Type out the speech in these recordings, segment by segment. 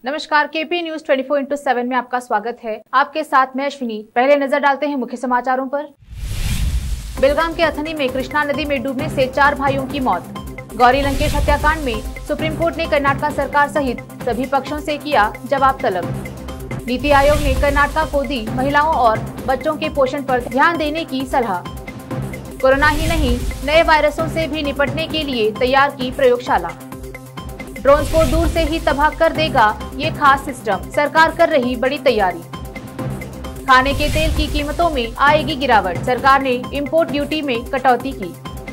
नमस्कार, KP news 24/7 में आपका स्वागत है। आपके साथ मैं अश्विनी। पहले नजर डालते हैं मुख्य समाचारों पर। बेलगाम के अथनी में कृष्णा नदी में डूबने से 4 भाइयों की मौत। गौरी लंकेश हत्याकांड में सुप्रीम कोर्ट ने कर्नाटक सरकार सहित सभी पक्षों से किया जवाब तलब। नीति आयोग ने कर्नाटक को दी महिलाओं और बच्चों के पोषण पर ध्यान देने की सलाह। कोरोना ही नहीं, नए वायरसों से भी निपटने के लिए तैयार की प्रयोगशाला। ड्रोन को दूर से ही तबाह कर देगा ये खास सिस्टम, सरकार कर रही बड़ी तैयारी। खाने के तेल की कीमतों में आएगी गिरावट, सरकार ने इंपोर्ट ड्यूटी में कटौती की।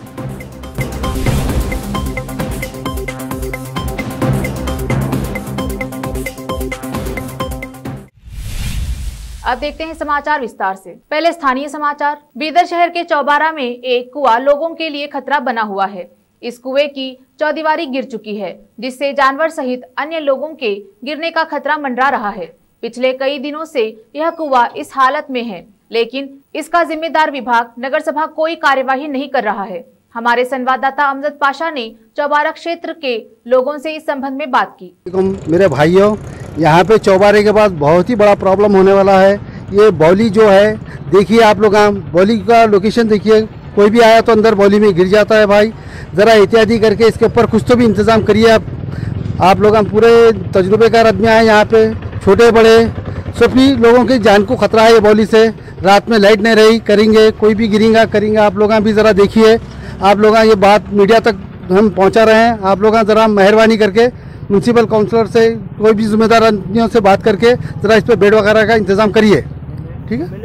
अब देखते हैं समाचार विस्तार से। पहले स्थानीय समाचार। बीदर शहर के चौबारा में एक कुआं लोगों के लिए खतरा बना हुआ है। इस कुएं की चौदीवारी गिर चुकी है, जिससे जानवर सहित अन्य लोगों के गिरने का खतरा मंडरा रहा है। पिछले कई दिनों से यह कुआं इस हालत में है, लेकिन इसका जिम्मेदार विभाग नगर सभा कोई कार्यवाही नहीं कर रहा है। हमारे संवाददाता अमजद पाशा ने चौबारा क्षेत्र के लोगों से इस संबंध में बात की। मेरे भाइयों, यहाँ पे चौबारे के बाद बहुत ही बड़ा प्रॉब्लम होने वाला है। ये बौली जो है, देखिए आप लोग, बौली का लोकेशन देखिए। कोई भी आया तो अंदर बौली में गिर जाता है। भाई ज़रा एहतियाती करके इसके ऊपर कुछ तो भी इंतज़ाम करिए। आप लोग, हम पूरे तजुर्बेकार आदमी आए यहाँ पे, छोटे बड़े सभी लोगों की जान को खतरा है ये बौली से। रात में लाइट नहीं रही, करेंगे कोई भी करेंगे। आप लोग भी ज़रा देखिए। आप लोग ये बात मीडिया तक हम पहुँचा रहे हैं। आप लोग ज़रा मेहरबानी करके म्यूनसिपल काउंसलर से, कोई भी जिम्मेदार आदमियों से बात करके ज़रा इस पर बेड वगैरह का इंतज़ाम करिए, ठीक है।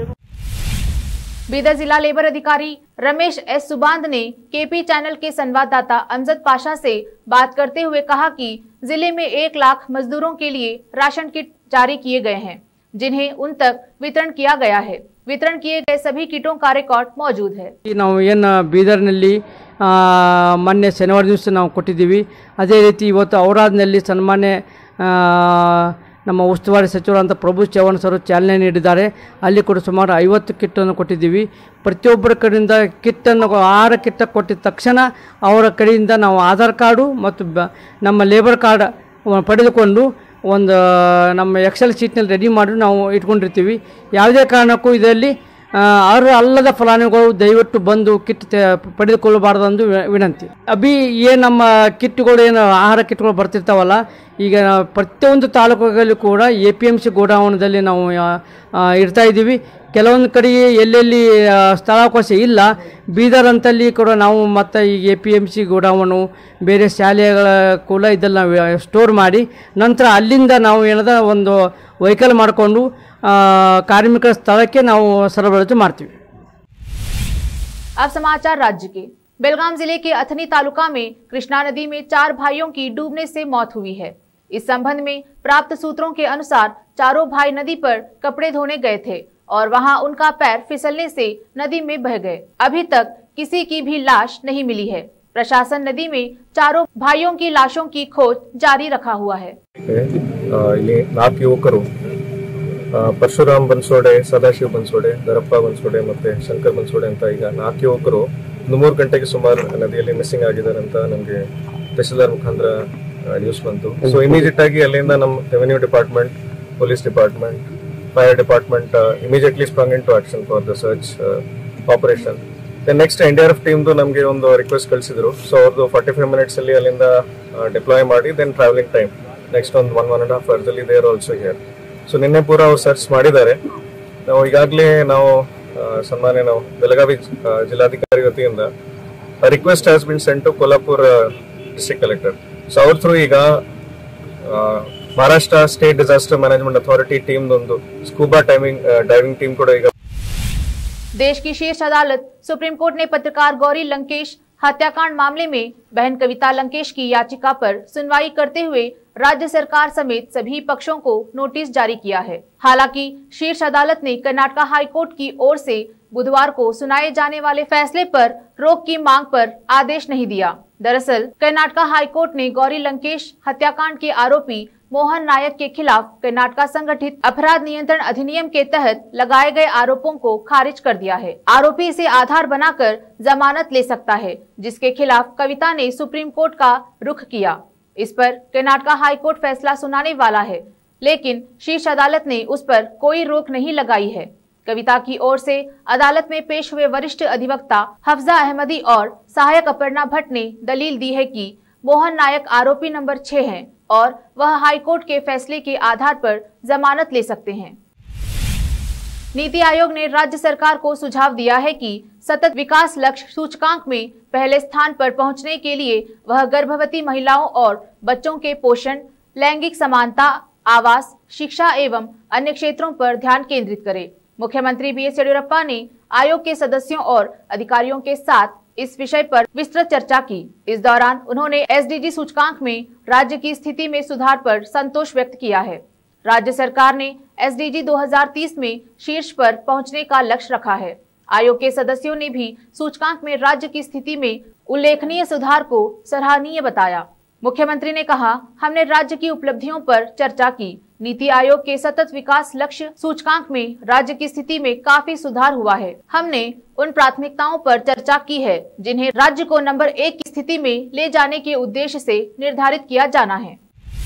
बीदर जिला लेबर अधिकारी रमेश एस सुबांध ने केपी चैनल के संवाददाता अमजद पाशा से बात करते हुए कहा कि जिले में 1 लाख मजदूरों के लिए राशन किट जारी किए गए हैं, जिन्हें उन तक वितरण किया गया है। वितरण किए गए सभी किटों का रिकॉर्ड मौजूद है। ನಾವು ಏನು ಬೀದರ್ನಲ್ಲಿ ಮೊನ್ನೆ ಶನಿವಾರ ದಿವಸ ನಾವು ಕೊಟ್ಟಿದ್ದೀವಿ। ಅದೇ ರೀತಿ ಇವತ್ತು ಔರಾದ್ನಲ್ಲಿ ಸನ್ಮಾನ್ಯ ನಮ್ಮ ಉಸ್ತುವಾರಿ ಸಚಿವರಾದಂಥ ಪ್ರಭು ಚವ್ಹಾಣ್ ಸರ್ ಚಾಲನೆ ನೀಡಿದ್ದಾರೆ। ಅಲ್ಲಿ ಕೂಡ ಸುಮಾರು 50 ಕಿಟ್ಟನ್ನು ಕೊಟ್ಟಿದ್ದೀವಿ। ಪ್ರತಿಯೊಬ್ಬರ ಕಡೆಯಿಂದ ಕಿಟ್ಟನ್ನು 6 ಕಿಟ್ ಕೊಟ್ಟಿದ ತಕ್ಷಣ ಅವರ ಕಡೆಯಿಂದ ನಾವು ಆಧಾರ್ ಕಾರ್ಡು ಮತ್ತು ನಮ್ಮ ಲೇಬರ್ ಕಾರ್ಡ್ ಪಡೆದುಕೊಂಡು ಒಂದು ನಮ್ಮ ಎಕ್ಸೆಲ್ ಶೀಟ್ನಲ್ಲಿ ರೆಡಿ ಮಾಡಿ ನಾವು ಇಟ್ಕೊಂಡಿರ್ತೀವಿ। ಯಾವುದೇ ಕಾರಣಕ್ಕೂ ಇದರಲ್ಲಿ ಅರ್ಹ ಅಲ್ಲದ ಫಲಾನುಭವಿಗಳು ದಯವಿಟ್ಟು ಬಂದು ಕಿಟ್ ಪಡೆದುಕೊಳ್ಳಬಾರ್ದೆಂದು ವಿನಂತಿ। ಏನು ನಮ್ಮ ಕಿಟ್ಗಳು, ಏನು ಆಹಾರ ಕಿಟ್ಗಳು ಬರ್ತಿರ್ತಾವಲ್ಲ, ಈಗ ಪ್ರತಿಯೊಂದು ತಾಲೂಕುಗಳಲ್ಲಿ ಕೂಡ APMC ಗೋಡಾವಣದಲ್ಲಿ ನಾವು ಇಡ್ತಾ ಇದ್ದೀವಿ। ಕೆಲವೊಂದು ಕಡೆ ಎಲ್ಲೆಲ್ಲಿ ಸ್ಥಳಾವಕಾಶ ಇಲ್ಲ, ಬೀದರ್ ಅಂತಲ್ಲಿ ಕೂಡ ನಾವು ಮತ್ತು ಈ APMC ಗೋಡಾವಣು, ಬೇರೆ ಶಾಲೆಗಳ ಕೂಡ ಇದೆಲ್ಲ ಸ್ಟೋರ್ ಮಾಡಿ ನಂತರ ಅಲ್ಲಿಂದ ನಾವು ಏನದ ಒಂದು ವೆಹಿಕಲ್ ಮಾಡಿಕೊಂಡು ಕಾರ್ಮಿಕರ ಸ್ಥಳಕ್ಕೆ ನಾವು ಸರಬರಾಜು ಮಾಡ್ತೀವಿ। अब समाचार राज्य के। बेलगाम जिले के अथनी तालुका में कृष्णा नदी में 4 भाइयों की डूबने से मौत हुई है। इस संबंध में प्राप्त सूत्रों के अनुसार चारों भाई नदी पर कपड़े धोने गए थे और वहां उनका पैर फिसलने से नदी में बह गए। अभी तक किसी की भी लाश नहीं मिली है। प्रशासन नदी में चारों भाइयों की लाशों की खोज जारी रखा हुआ है। ಪರಶುರಾಮ್ ಬನ್ಸೋಡೆ, ಸದಾಶಿವ್ ಬನ್ಸೋಡೆ, ದರಪ್ಪ ಬನ್ಸೋಡೆ ಮತ್ತೆ ಶಂಕರ್ ಬನ್ಸೋಡೆ ಅಂತ ಈಗ 4 ಯುವಕರು 3 ಗಂಟೆಗೆ ಸುಮಾರು ನದಿಯಲ್ಲಿ ಮಿಸ್ಸಿಂಗ್ ಆಗಿದ್ದಾರೆ ಅಂತ ನಮಗೆ ತಹಸೀಲ್ದಾರ್ ಮುಖಾಂತರ ನ್ಯೂಸ್ ಬಂತು। ಸೊ ಇಮಿಡಿಯೇಟ್ ಆಗಿ ಅಲ್ಲಿಂದ ನಮ್ಮ revenue department, police department, fire department immediately sprung into action for the search operation. Next NDRF ಟೀಮ್ದು ನಮಗೆ ಒಂದು ರಿಕ್ವೆಸ್ಟ್ ಕಳಿಸಿದ್ರು। ಸೊ ಅವ್ರದ್ದು 45 ಮಿನಿಟ್ಸ್ ಅಲ್ಲಿ ಅಲ್ಲಿಂದ ಡಿಪ್ಲಾಯ್ ಮಾಡಿ ದೆನ್ ಟ್ರಾವೆಲಿಂಗ್ ಟೈಮ್ ನೆಕ್ಸ್ಟ್ ಒಂದು 1.5 hours ಅಲ್ಲಿ they are also here. So ನಿನ್ನೆ ಪೂರ ಅವ್ರು ಸರ್ಚ್ ಮಾಡಿದ್ದಾರೆ। ನಾವು ಈಗಾಗಲೇ ಸನ್ಮಾನ್ಯ ಬೆಳಗಾವಿ ಜಿಲ್ಲಾಧಿಕಾರಿ ವತಿಯಿಂದ request has been sent to Kolhapur district collector. So ಅವ್ರ ಥ್ರೂ ಈಗ Maharashtra state disaster management authority team ಒಂದು स्कूबा डाइविंग टीम ಕೂಡ ಈಗ। देश की शीर्ष अदालत सुप्रीम कोर्ट ने पत्रकार गौरी लंकेश हत्याकांड मामले में बहन कविता लंकेश की याचिका पर सुनवाई करते हुए राज्य सरकार समेत सभी पक्षों को नोटिस जारी किया है। हालांकि शीर्ष अदालत ने कर्नाटक हाई कोर्ट की ओर से बुधवार को सुनाए जाने वाले फैसले पर रोक की मांग पर आदेश नहीं दिया। दरअसल कर्नाटक हाई कोर्ट ने गौरी लंकेश हत्याकांड के आरोपी मोहन नायक के खिलाफ कर्नाटक संगठित अपराध नियंत्रण अधिनियम के तहत लगाए गए आरोपों को खारिज कर दिया है। आरोपी इसे आधार बनाकर जमानत ले सकता है, जिसके खिलाफ कविता ने सुप्रीम कोर्ट का रुख किया। इस पर कर्नाटक हाई कोर्ट फैसला सुनाने वाला है। लेकिन शीर्ष अदालत ने उस पर कोई रोक नहीं लगाई है। कविता की ओर से अदालत में पेश हुए वरिष्ठ अधिवक्ता हफ्जा अहमदी और सहायक अपर्णा भट्ट ने दलील दी है कि मोहन नायक आरोपी नंबर 6 हैं और वह हाईकोर्ट के फैसले के आधार पर जमानत ले सकते हैं। नीति आयोग ने राज्य सरकार को सुझाव दिया है कि सतत विकास लक्ष्य सूचकांक में पहले स्थान पर पहुंचने के लिए वह गर्भवती महिलाओं और बच्चों के पोषण, लैंगिक समानता, आवास, शिक्षा एवं अन्य क्षेत्रों पर ध्यान केंद्रित करे। मुख्यमंत्री बीएस येडियुरप्पा ने आयोग के सदस्यों और अधिकारियों के साथ इस विषय पर विस्तृत चर्चा की। इस दौरान उन्होंने एसडीजी सूचकांक में राज्य की स्थिति में सुधार पर संतोष व्यक्त किया है। राज्य सरकार ने एसडीजी 2030 में शीर्ष पर पहुंचने का लक्ष्य रखा है। आयोग के सदस्यों ने भी सूचकांक में राज्य की स्थिति में उल्लेखनीय सुधार को सराहनीय बताया। मुख्यमंत्री ने कहा, हमने राज्य की उपलब्धियों पर चर्चा की। नीति आयोग के सतत विकास लक्ष्य सूचकांक में राज्य की स्थिति में काफी सुधार हुआ है। हमने उन प्राथमिकताओं पर चर्चा की है जिन्हें राज्य को नंबर 1 की स्थिति में ले जाने के उद्देश्य से निर्धारित किया जाना है।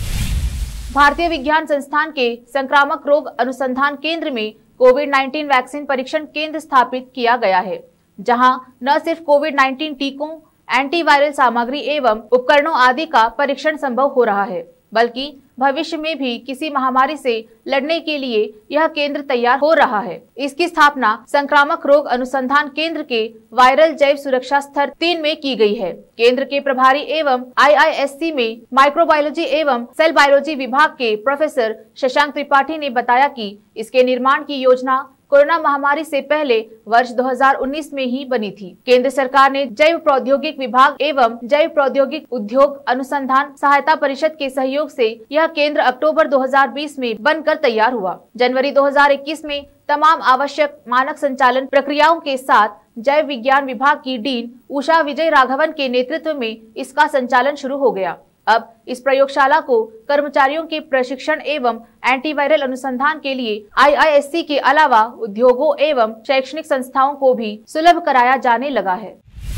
भारतीय विज्ञान संस्थान के संक्रामक रोग अनुसंधान केंद्र में कोविड-19 वैक्सीन परीक्षण केंद्र स्थापित किया गया है, जहां न सिर्फ कोविड-19 टीकों, एंटीवायरल सामग्री एवं उपकरणों आदि का परीक्षण संभव हो रहा है, बल्कि भविष्य में भी किसी महामारी से लड़ने के लिए यह केंद्र तैयार हो रहा है। इसकी स्थापना संक्रामक रोग अनुसंधान केंद्र के वायरल जैव सुरक्षा स्तर 3 में की गई है। केंद्र के प्रभारी एवं IISc में माइक्रोबायोलॉजी एवं सेल बायोलॉजी विभाग के प्रोफेसर शशांक त्रिपाठी ने बताया कि इसके निर्माण की योजना कोरोना महामारी से पहले वर्ष 2019 में ही बनी थी। केंद्र सरकार ने जैव प्रौद्योगिक विभाग एवं जैव प्रौद्योगिक उद्योग अनुसंधान सहायता परिषद के सहयोग से यह केंद्र अक्टूबर 2020 में बनकर तैयार हुआ। जनवरी 2021 में तमाम आवश्यक मानक संचालन प्रक्रियाओं के साथ जैव विज्ञान विभाग की डीन उषा विजय राघवन के नेतृत्व में इसका संचालन शुरू हो गया। अब इस प्रयोगशाला को कर्मचारियों के प्रशिक्षण एवं एंटीवायरल अनुसंधान के लिए IISc के अलावा उद्योगों एवं शैक्षणिक संस्थाओं को भी सुलभ कराया जाने लगा है।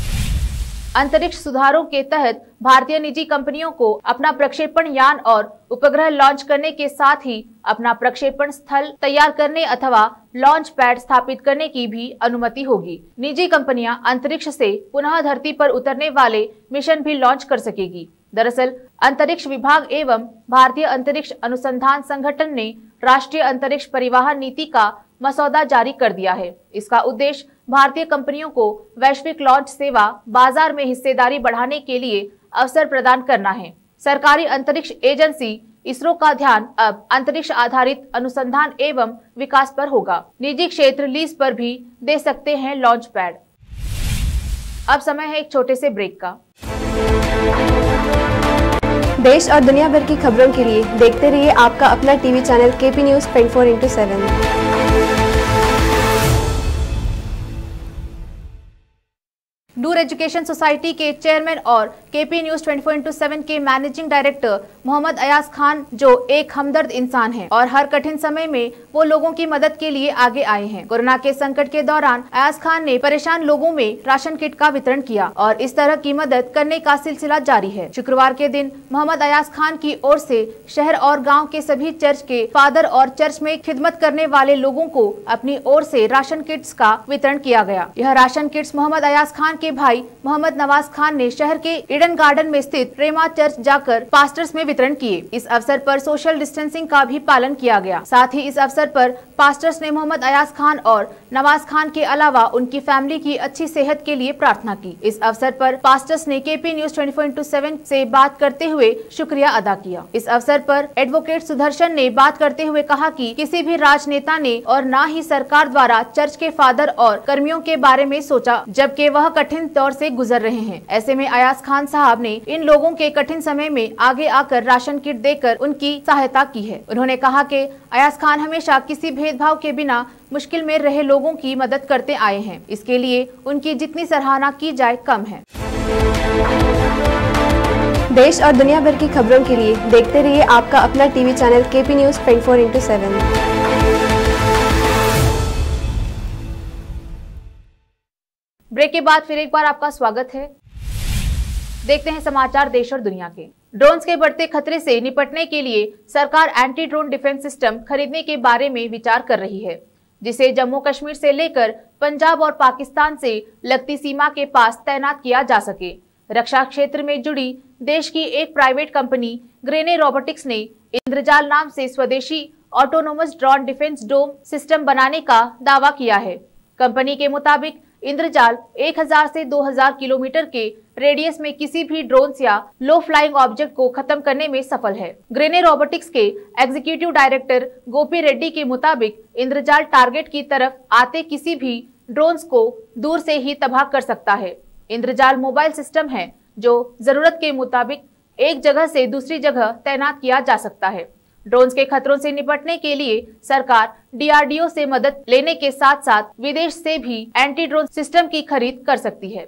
अंतरिक्ष सुधारों के तहत भारतीय निजी कंपनियों को अपना प्रक्षेपण यान और उपग्रह लॉन्च करने के साथ ही अपना प्रक्षेपण स्थल तैयार करने अथवा लॉन्च पैड स्थापित करने की भी अनुमति होगी। निजी कंपनियां अंतरिक्ष से पुनः धरती पर उतरने वाले मिशन भी लॉन्च कर सकेगी। दरअसल अंतरिक्ष विभाग एवं भारतीय अंतरिक्ष अनुसंधान संगठन ने राष्ट्रीय अंतरिक्ष परिवहन नीति का मसौदा जारी कर दिया है। इसका उद्देश्य भारतीय कंपनियों को वैश्विक लॉन्च सेवा बाजार में हिस्सेदारी बढ़ाने के लिए अवसर प्रदान करना है। सरकारी अंतरिक्ष एजेंसी इसरो का ध्यान अब अंतरिक्ष आधारित अनुसंधान एवं विकास पर होगा। निजी क्षेत्र लीज पर भी दे सकते हैं लॉन्च पैड। अब समय है एक छोटे से ब्रेक का। देश और दुनिया भर की खबरों के लिए देखते रहिए आपका अपना TV channel KP News 24/7। Noor education society के चेयरमैन और KP News 24/7 के मैनेजिंग डायरेक्टर मोहम्मद अयाज खान, जो एक हमदर्द इंसान हैं और हर कठिन समय में वो लोगों की मदद के लिए आगे आए हैं। कोरोना के संकट के दौरान अयाज खान ने परेशान लोगों में राशन किट का वितरण किया और इस तरह की मदद करने का सिलसिला जारी है। शुक्रवार के दिन मोहम्मद अयाज खान की ओर से शहर और गाँव के सभी चर्च के फादर और चर्च में खिदमत करने वाले लोगों को अपनी ओर से राशन किट्स का वितरण किया गया। यह राशन किट्स मोहम्मद अयाज खान के भाई मोहम्मद नवाज खान ने शहर के ईडन गार्डन में स्थित रेमा चर्च जाकर पास्टर्स में वितरण किए। इस अवसर पर सोशल डिस्टेंसिंग का भी पालन किया गया। साथ ही इस अवसर पर पास्टर्स ने मोहम्मद अयाज खान और नवाज खान के अलावा उनकी फैमिली की अच्छी सेहत के लिए प्रार्थना की। इस अवसर पर पास्टर्स ने KP News 24/7 से बात करते हुए शुक्रिया अदा किया। इस अवसर पर एडवोकेट सुदर्शन ने बात करते हुए कहा कि किसी भी राजनेता ने और न ही सरकार द्वारा चर्च के फादर और कर्मियों के बारे में सोचा, जबकि वह कठिन दौर से गुजर रहे हैं। ऐसे में अयाज खान साहब ने इन लोगों के कठिन समय में आगे आकर राशन किट देकर उनकी सहायता की है। उन्होंने कहा कि अयाज खान हमेशा किसी भेदभाव के बिना मुश्किल में रहे लोगों की मदद करते आए हैं। इसके लिए उनकी जितनी सराहना की जाए कम है। देश और दुनिया भर की खबरों के लिए देखते रहिए आपका अपना TV channel KP News 24/7। Break के बाद फिर एक बार आपका स्वागत है। देखते हैं समाचार देश और दुनिया के। ड्रोन्स के बढ़ते खतरे से निपटने के लिए सरकार एंटी ड्रोन डिफेंस सिस्टम खरीदने के बारे में विचार कर रही है, जिसे जम्मू कश्मीर से लेकर पंजाब और पाकिस्तान से लगती सीमा के पास तैनात किया जा सके। रक्षा क्षेत्र में जुड़ी देश की एक प्राइवेट कंपनी ग्रेने रोबोटिक्स ने इंद्रजाल नाम से स्वदेशी autonomous drone defence dome system बनाने का दावा किया है। कंपनी के मुताबिक इंद्रजाल 1000 से 2000 किलोमीटर के रेडियस में किसी भी ड्रोन या लो फ्लाइंग ऑब्जेक्ट को खत्म करने में सफल है। ग्रेने रोबोटिक्स के एग्जीक्यूटिव डायरेक्टर गोपी रेड्डी के मुताबिक इंद्रजाल टारगेट की तरफ आते किसी भी ड्रोन्स को दूर से ही तबाह कर सकता है। इंद्रजाल मोबाइल सिस्टम है जो जरूरत के मुताबिक एक जगह से दूसरी जगह तैनात किया जा सकता है। ड्रोन्स के खतरों से निपटने के लिए सरकार DRDO से मदद लेने के साथ साथ विदेश से भी एंटी ड्रोन सिस्टम की खरीद कर सकती है।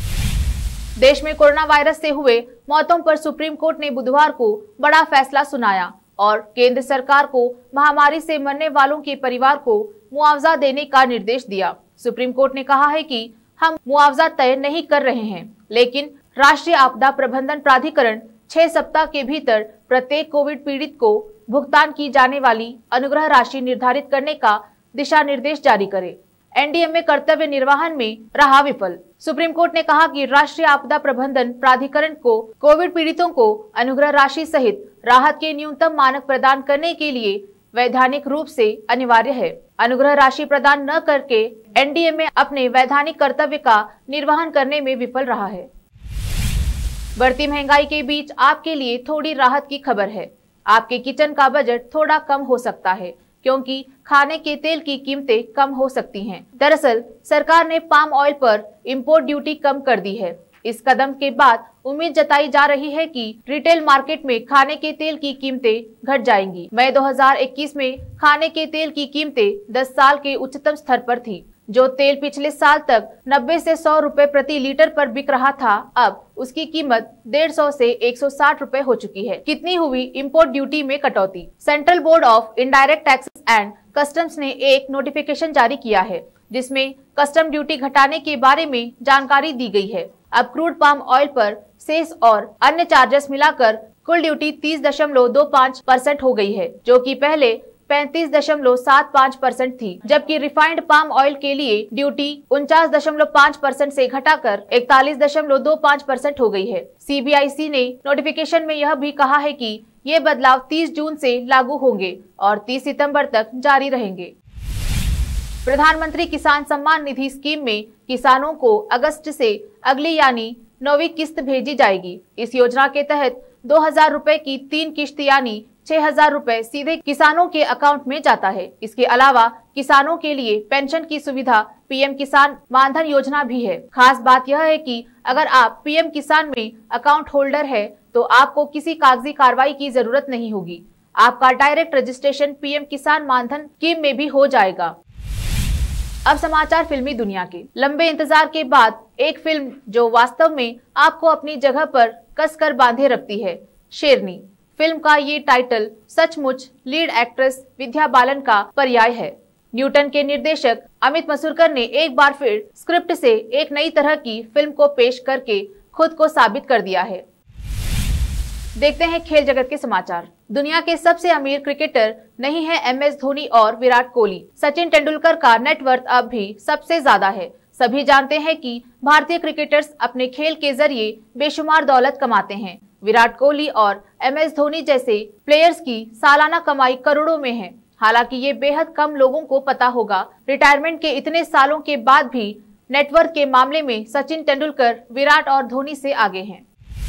देश में कोरोना वायरस से हुए मौतों पर सुप्रीम कोर्ट ने बुधवार को बड़ा फैसला सुनाया और केंद्र सरकार को महामारी से मरने वालों के परिवार को मुआवजा देने का निर्देश दिया। सुप्रीम कोर्ट ने कहा है कि हम मुआवजा तय नहीं कर रहे हैं, लेकिन राष्ट्रीय आपदा प्रबंधन प्राधिकरण 6 सप्ताह के भीतर प्रत्येक कोविड पीड़ित को भुगतान की जाने वाली अनुग्रह राशि निर्धारित करने का दिशा निर्देश जारी करे। NDMA कर्तव्य निर्वहन में रहा विफल। सुप्रीम कोर्ट ने कहा कि राष्ट्रीय आपदा प्रबंधन प्राधिकरण को कोविड पीड़ितों को अनुग्रह राशि सहित राहत के न्यूनतम मानक प्रदान करने के लिए वैधानिक रूप से अनिवार्य है। अनुग्रह राशि प्रदान न करके NDMA अपने वैधानिक कर्तव्य का निर्वहन करने में विफल रहा है। बढ़ती महंगाई के बीच आपके लिए थोड़ी राहत की खबर है। आपके किचन का बजट थोड़ा कम हो सकता है क्योंकि खाने के तेल की कीमतें कम हो सकती हैं। दरअसल सरकार ने पाम ऑयल पर इंपोर्ट ड्यूटी कम कर दी है। इस कदम के बाद उम्मीद जताई जा रही है कि रिटेल मार्केट में खाने के तेल की कीमतें घट जाएंगी। मई 2021 में खाने के तेल की कीमतें 10 साल के उच्चतम स्तर पर थी। जो तेल पिछले साल तक 90 से 100 रुपए प्रति लीटर पर बिक रहा था, अब उसकी कीमत 150 से 160 रुपए हो चुकी है। कितनी हुई इंपोर्ट ड्यूटी में कटौती? Central Board of Indirect Taxes and Customs ने एक नोटिफिकेशन जारी किया है जिसमें कस्टम ड्यूटी घटाने के बारे में जानकारी दी गई है। अब क्रूड पाम ऑयल पर सेस और अन्य चार्जेस मिलाकर कुल ड्यूटी 30.25% हो गई है, जो कि पहले 35.75% थी, जबकि रिफाइंड पाम ऑयल के लिए ड्यूटी 49.5% से घटाकर 41.25% हो गई है। CBIC ने नोटिफिकेशन में यह भी कहा है कि ये बदलाव 30 जून से लागू होंगे और 30 सितंबर तक जारी रहेंगे। प्रधानमंत्री किसान सम्मान निधि स्कीम में किसानों को अगस्त से अगली यानी 9वीं किस्त भेजी जाएगी। इस योजना के तहत 2000 रुपए की 3 किश्त यानी 6000 रुपए सीधे किसानों के अकाउंट में जाता है। इसके अलावा किसानों के लिए पेंशन की सुविधा PM किसान मानधन योजना भी है। खास बात यह है कि अगर आप PM किसान में अकाउंट होल्डर है तो आपको किसी कागजी कार्रवाई की जरूरत नहीं होगी। आपका डायरेक्ट रजिस्ट्रेशन PM किसान मानधन स्कीम में भी हो जाएगा। अब समाचार फिल्मी दुनिया के। लंबे इंतजार के बाद एक फिल्म जो वास्तव में आपको अपनी जगह पर कसकर बांधे रखती है, शेरनी। फिल्म का ये टाइटल सचमुच लीड एक्ट्रेस विद्या बालन का पर्याय है। न्यूटन के निर्देशक अमित मसूरकर ने एक बार फिर स्क्रिप्ट से एक नई तरह की फिल्म को पेश करके खुद को साबित कर दिया है। देखते हैं खेल जगत के समाचार। दुनिया के सबसे अमीर क्रिकेटर नहीं है MS धोनी और विराट कोहली। सचिन तेंदुलकर का नेटवर्थ अब भी सबसे ज्यादा है। सभी जानते हैं कि भारतीय क्रिकेटर्स अपने खेल के जरिए बेशुमार दौलत कमाते हैं। विराट कोहली और MS धोनी जैसे प्लेयर्स की सालाना कमाई करोड़ों में है। हालांकि ये बेहद कम लोगों को पता होगा। रिटायरमेंट के इतने सालों के बाद भी नेटवर्थ के मामले में सचिन तेंदुलकर विराट और धोनी से आगे हैं।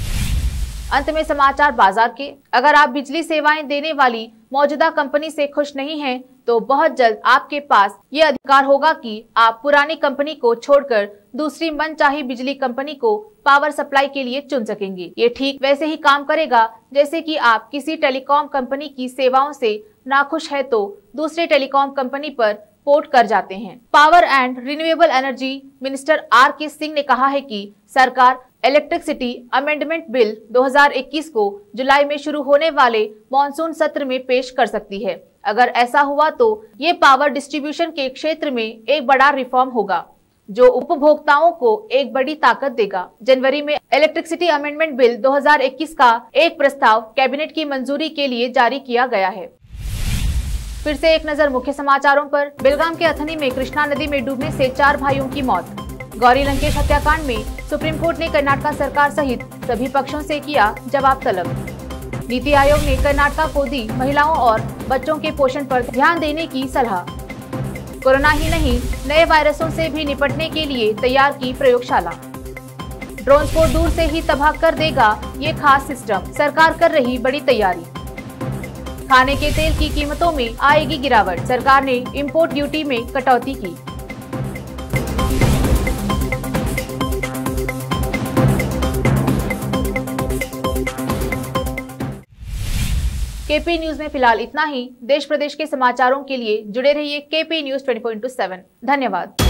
अंत में समाचार बाजार के। अगर आप बिजली सेवाएं देने वाली मौजूदा कंपनी से खुश नहीं हैं, तो बहुत जल्द आपके पास ये अधिकार होगा कि आप पुरानी कंपनी को छोड़कर दूसरी मनचाही बिजली कंपनी को पावर सप्लाई के लिए चुन सकेंगे। ये ठीक वैसे ही काम करेगा जैसे कि आप किसी टेलीकॉम कंपनी की सेवाओं से नाखुश है तो दूसरे टेलीकॉम कंपनी पर पोर्ट कर जाते हैं। Power and renewable energy minister R.K. Singh ने कहा है कि सरकार इलेक्ट्रिसिटी अमेंडमेंट बिल 2021 को जुलाई में शुरू होने वाले मॉनसून सत्र में पेश कर सकती है। अगर ऐसा हुआ तो ये पावर डिस्ट्रीब्यूशन के क्षेत्र में एक बड़ा रिफॉर्म होगा। जो उपभोक्ताओं को एक बड़ी ताकत देगा। जनवरी में इलेक्ट्रिसिटी अमेंडमेंट बिल 2021 का एक प्रस्ताव कैबिनेट की मंजूरी के लिए जारी किया गया है। फिर से एक नजर मुख्य समाचारों पर। बेलगाम के अथनी में कृष्णा नदी में डूबने से 4 भाइयों की मौत। गौरी लंकेश हत्याकांड में सुप्रीम कोर्ट ने कर्नाटक सरकार सहित सभी पक्षों से किया जवाब तलब। नीति आयोग ने कर्नाटक को दी महिलाओं और बच्चों के पोषण पर ध्यान देने की सलाह। कोरोना ही नहीं, नए वायरसों से भी निपटने के लिए तैयार की प्रयोगशाला। ड्रोन्स को दूर से ही तबाह कर देगा ये खास सिस्टम, सरकार कर रही बड़ी तैयारी। खाने के तेल की कीमतों में आएगी गिरावट, सरकार ने इंपोर्ट ड्यूटी में कटौती की। केपी न्यूज में फिलहाल इतना ही। देश प्रदेश के समाचारों के लिए जुड़े रहिए केपी न्यूज 24/7। धन्यवाद।